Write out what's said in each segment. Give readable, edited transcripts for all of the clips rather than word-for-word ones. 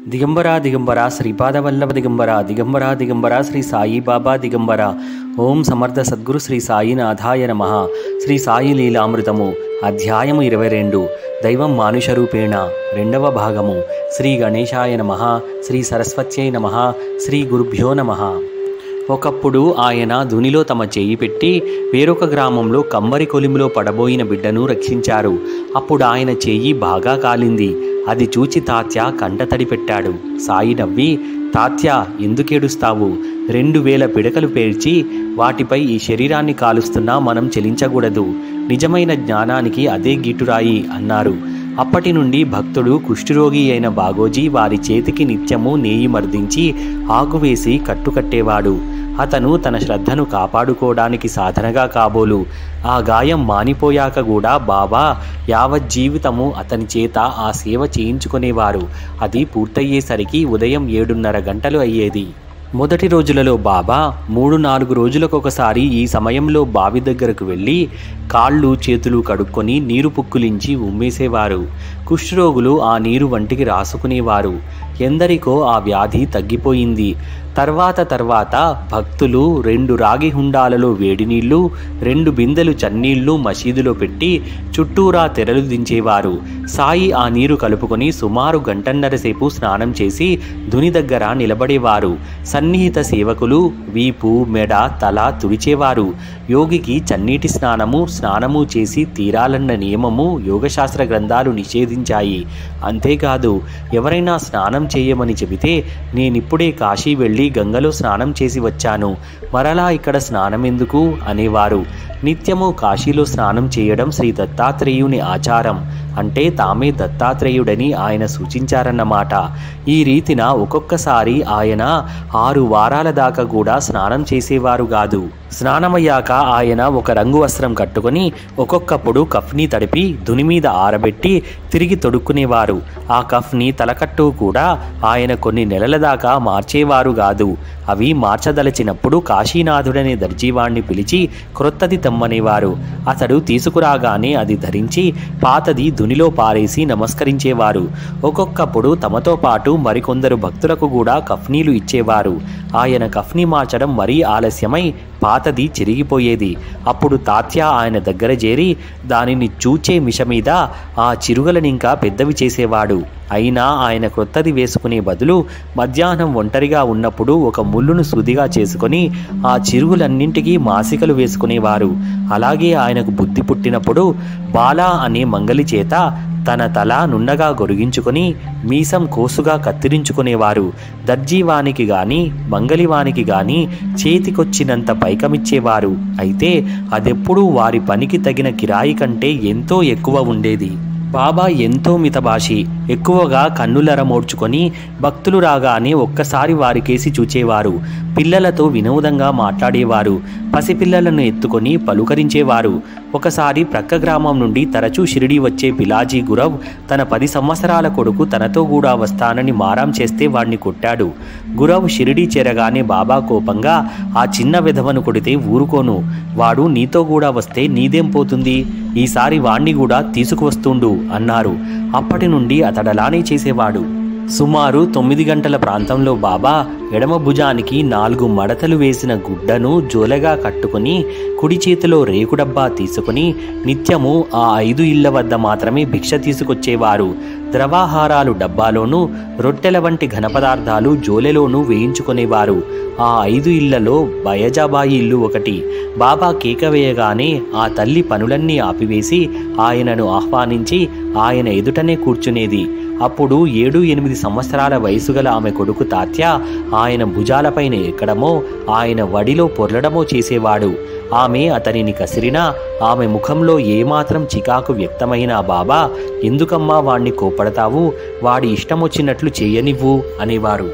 దిగంబరా దిగంబరా శ్రీపాదవల్లభ దిగంబరా దిగంబరా దిగంబరా శ్రీ సాయిబాబా దిగంబరా. ఓం సమర్థ సద్గురు శ్రీ సాయినాథాయ నమః. శ్రీ సాయి లీలామృతము అధ్యాయము 22. దైవం మానుషరూపేణ. 2వ భాగము. శ్రీ గణేశాయ నమః. శ్రీ సరస్వత్యై నమః. శ్రీ గురుభ్యో నమః. ఒకప్పుడు ఆయన ధునిలో తమ చేయి పెట్టి వేరొక గ్రామంలో కమ్మరి కొలిమిలో పడబోయిన బిడ్డను రక్షించారు. అప్పుడు ఆయన చేయి బాగా కాలింది. అది చూచి తాత్య కంటతడి పెట్టాడు. సాయి నవ్వి, తాత్య ఎందుకేడుస్తావు? 2000 పిడకలు పేర్చి వాటిపై ఈ శరీరాన్ని కాలుస్తున్నా మనం చెలించకూడదు. నిజమైన జ్ఞానానికి అదే గీటురాయి అన్నారు. అప్పటి నుండి భక్తుడు కుష్ఠరోగి అయిన బాగోజీ వారి చేతికి నిత్యము నేయి మర్దించి ఆకువేసి కట్టుకట్టేవాడు. అతను తన శ్రద్ధను కాపాడుకోవడానికి సాధనగా కాబోలు. ఆ గాయం మానిపోయాక కూడా బాబా యావజ్జీవితము అతని చేత ఆ సేవ చేయించుకునేవారు. అది పూర్తయ్యేసరికి ఉదయం 7:30 గంటలు అయ్యేది. మొదటి రోజులలో బాబా 3-4 రోజులకొకసారి ఈ సమయంలో బావి దగ్గరకు వెళ్ళి కాళ్ళు చేతులు కడుక్కొని నీరు పుక్కులించి ఉమ్మేసేవారు. కుష్ఠరోగులు ఆ నీరు వంటికి రాసుకునేవారు. ఎందరికో ఆ వ్యాధి తగ్గిపోయింది. తర్వాత భక్తులు 2 రాగి హుండాలలో వేడి నీళ్లు, 2 బిందెలు చన్నీళ్లు మసీదులో పెట్టి చుట్టూరా తెరలు దించేవారు. సాయి ఆ నీరు కలుపుకొని సుమారు 1.5 సేపు స్నానం చేసి ధుని దగ్గర నిలబడేవారు. సన్నిహిత సేవకులు వీపు, మెడ, తల తుడిచేవారు. యోగికి చన్నీటి స్నానము చేసి తీరాలన్న నియమము యోగశాస్త్ర గ్రంథాలు నిషేధించాయి. అంతేకాదు, ఎవరైనా స్నానం చేయమని చెబితే నేనిప్పుడే కాశీ వెళ్ళి గంగలో స్నానం చేసి వచ్చాను, మరలా ఇక్కడ స్నానం ఎందుకు అనేవారు. నిత్యము కాశీలో స్నానం చేయడం శ్రీ దత్తాత్రేయుని ఆచారం. అంటే తామే దత్తాత్రేయుడని ఆయన సూచించారన్నమాట. ఈ రీతిన ఒక్కొక్కసారి ఆయన 6 వారాల దాకా కూడా స్నానం చేసేవారు కాదు. స్నానమయ్యాక ఆయన ఒక రంగు వస్త్రం కట్టుకొని ఒక్కొక్కప్పుడు కఫ్ని తడిపి ధుని మీద ఆరబెట్టి తిరిగి తొడుక్కునేవారు. ఆ కఫ్ని తలకట్టు కూడా ఆయన కొన్ని నెలల దాకా మార్చేవారు కాదు. అవి మార్చదలచినప్పుడు కాశీనాథుడనే దర్జీవాణ్ణి పిలిచి క్రొత్తది తెమ్మనేవారు. అతడు తీసుకురాగానే అది ధరించి పాతది ధునిలో పారేసి నమస్కరించేవారు. ఒక్కొక్కప్పుడు తమతో పాటు మరికొందరు భక్తులకు కూడా కఫ్నీలు ఇచ్చేవారు. ఆయన కఫ్ని మార్చడం మరీ ఆలస్యమై పాతది చిరిగిపోయేది. అప్పుడు తాత్య ఆయన దగ్గర చేరి దానిని చూచే మిష మీద ఆ చిరుగలనింకా పెద్దవి చేసేవాడు. అయినా ఆయన క్రొత్తది వేసుకునే బదులు మధ్యాహ్నం ఒంటరిగా ఉన్నప్పుడు ఒక ముళ్ళును సుదిగా చేసుకొని ఆ చిరుగులన్నింటికీ మాసికలు వేసుకునేవారు. అలాగే ఆయనకు బుద్ధి పుట్టినప్పుడు బాలా అనే మంగలి చేత తన తల నున్నగా గొరిగించుకొని మీసం కోసుగా కత్తిరించుకునేవారు. దర్జీవానికి గాని మంగలివానికి గాని చేతికొచ్చినంత పైకమిచ్చేవారు. అయితే అదెప్పుడూ వారి పనికి తగిన కిరాయి కంటే ఎంతో ఎక్కువ ఉండేది. బాబా ఎంతో మితభాషి. ఎక్కువగా కన్నులరమోడ్చుకొని భక్తులు రాగానే ఒక్కసారి వారికేసి చూచేవారు. పిల్లలతో వినోదంగా మాట్లాడేవారు. పసిపిల్లలను ఎత్తుకొని పలుకరించేవారు. ఒకసారి ప్రక్క గ్రామం నుండి తరచూ షిరిడీ వచ్చే పిలాజీ గురవ్ తన 10 సంవత్సరాల కొడుకు తనతో కూడా వస్తానని మారాం చేస్తే వాణ్ణి కొట్టాడు. గురవ్ షిరిడీ చేరగానే బాబా కోపంగా, ఆ చిన్న విధవను కొడితే ఊరుకోను, వాడు నీతో కూడా వస్తే నీదేం పోతుంది, ఈసారి వాణ్ణి కూడా తీసుకువస్తుండు అన్నారు. అప్పటి నుండి అతడలానే చేసేవాడు. సుమారు 9 గంటల ప్రాంతంలో బాబా ఎడమ భుజానికి 4 మడతలు వేసిన గుడ్డను జోలెగా కట్టుకుని కుడి చేతిలో రేకుడబ్బా తీసుకుని నిత్యము ఆ 5 ఇళ్ల వద్ద మాత్రమే భిక్ష తీసుకొచ్చేవారు. ద్రవాహారాలు డబ్బాలోనూ రొట్టెల వంటి ఘనపదార్థాలు జోలెలోనూ వేయించుకునేవారు. ఆ 5 ఇళ్లలో బయజాబాయి ఇల్లు ఒకటి. బాబా కేక వేయగానే ఆ తల్లి పనులన్నీ ఆపివేసి ఆయనను ఆహ్వానించి ఆయన ఎదుటనే కూర్చునేది. అప్పుడు 7-8 సంవత్సరాల వయసు గల ఆమె కొడుకు తాత్య ఆయన భుజాలపైన ఎక్కడమో ఆయన వడిలో పొర్లడమో చేసేవాడు. ఆమె అతనిని కసిరినా ఆమె ముఖంలో ఏమాత్రం చికాకు వ్యక్తమైన బాబా, ఎందుకమ్మా వాణ్ణి కోపడతావు, వాడి ఇష్టమొచ్చినట్లు చేయనివ్వు అనేవారు.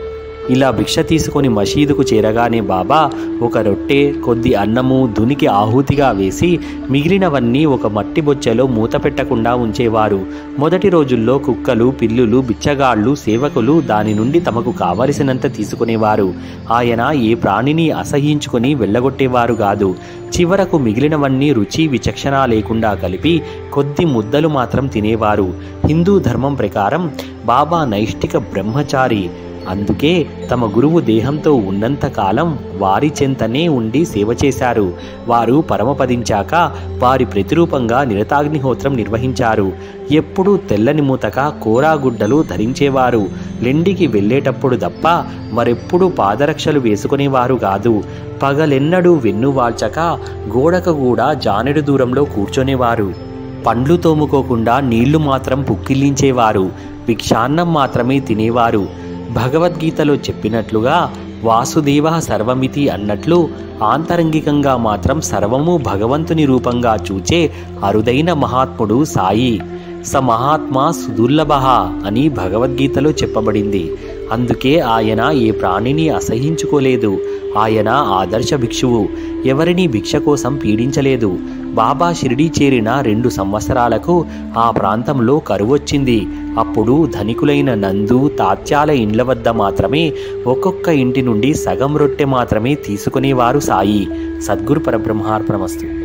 ఇలా భిక్ష తీసుకొని మసీదుకు చేరగానే బాబా ఒక రొట్టె, కొద్ది అన్నము దునికి ఆహుతిగా వేసి మిగిలినవన్నీ ఒక మట్టి బొచ్చెలో మూత పెట్టకుండా ఉంచేవారు. మొదటి రోజుల్లో కుక్కలు, పిల్లులు, బిచ్చగాళ్ళు, సేవకులు దాని నుండి తమకు కావలసినంత తీసుకునేవారు. ఆయన ఏ ప్రాణిని అసహ్యించుకొని వెళ్ళగొట్టేవారు కాదు. చివరకు మిగిలినవన్నీ రుచి విచక్షణ లేకుండా కలిపి కొద్ది ముద్దలు మాత్రం తినేవారు. హిందూ ధర్మం ప్రకారం బాబా నైష్ఠిక బ్రహ్మచారి. అందుకే తమ గురువు దేహంతో ఉన్నంతకాలం వారి చెంతనే ఉండి సేవ చేశారు. వారు పరమపదించాక వారి ప్రతిరూపంగా నిరతాగ్నిహోత్రం నిర్వహించారు. ఎప్పుడూ తెల్లని మూతక కోరాగుడ్డలు ధరించేవారు. లెండికి వెళ్ళేటప్పుడు తప్ప మరెప్పుడూ పాదరక్షలు వేసుకునేవారు కాదు. పగలెన్నడూ వెన్నువాల్చక గోడకు కూడా జానెడు దూరంలో కూర్చొనేవారు. పండ్లు తోముకోకుండా నీళ్లు మాత్రం పుక్కిల్లించేవారు. భిక్షాన్నం మాత్రమే తినేవారు. భగవద్గీతలో చెప్పినట్లుగా వాసుదేవ సర్వమితి అన్నట్లు ఆంతరంగికంగా మాత్రం సర్వము భగవంతుని రూపంగా చూచే అరుదైన మహాత్ముడు సాయి. స మహాత్మా సుదుర్లభ అని భగవద్గీతలో చెప్పబడింది. అందుకే ఆయన ఏ ప్రాణిని అసహించుకోలేదు. ఆయన ఆదర్శ భిక్షువు. ఎవరినీ భిక్ష కోసం పీడించలేదు. బాబా షిరిడీ చేరిన 2 సంవత్సరాలకు ఆ ప్రాంతంలో కరువొచ్చింది. అప్పుడు ధనికులైన నందు, తాత్యాల ఇండ్ల వద్ద మాత్రమే ఒక్కొక్క ఇంటి నుండి సగం రొట్టె మాత్రమే తీసుకునేవారు సాయి. సద్గురు పరబ్రహ్మార్పణమస్తు.